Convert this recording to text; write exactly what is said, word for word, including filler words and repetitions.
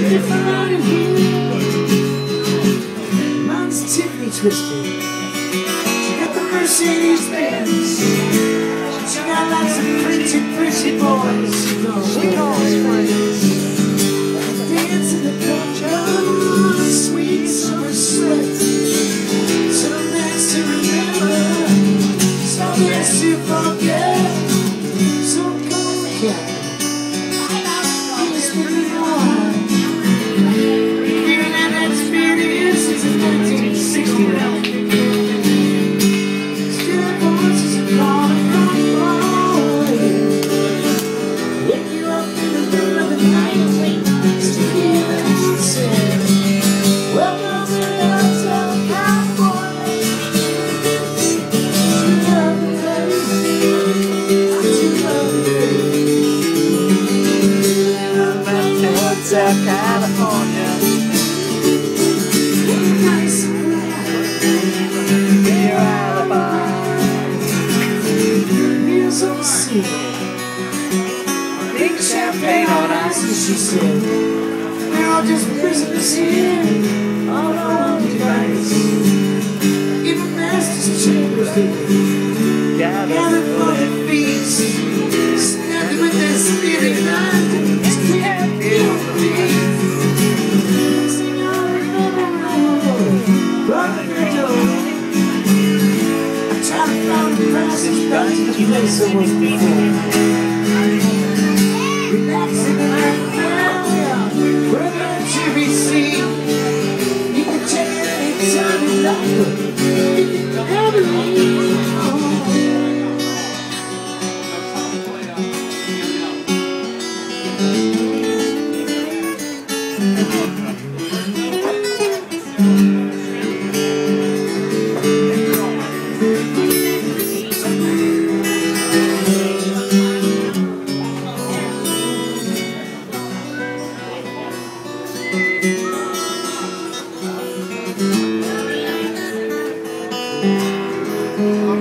if I'm out of here. Mine's Tiffany Twisted. She got the Mercedes Benz. She got lots of pretty, pretty boys. She calls friends. Dance in the culture, sweet summer sweat. Some dance to remember, some dance to forget. So come on, cat. He's moving on. Feeling that experience since nineteen sixty-nine. Still voices are calling from far away. Wake you up in the middle of the night. Still hear that say, welcome to Hotel California. Too lovely, baby. Too lovely, baby. Welcome to Hotel California. Nice and bright. Be your alibi. Meals on the ceiling. Big champagne on ice, and she said, we're all just prisoners here, all our own device. Even master's chambers, they gather for the feast. Snapping with their spirit mind, and we have feel the beat. Sing on and rock your door. I try to find the prices, but you met someone before. Relaxing right now, we're meant to be seen. You can check it anytime you like, but you can never leave. Oh,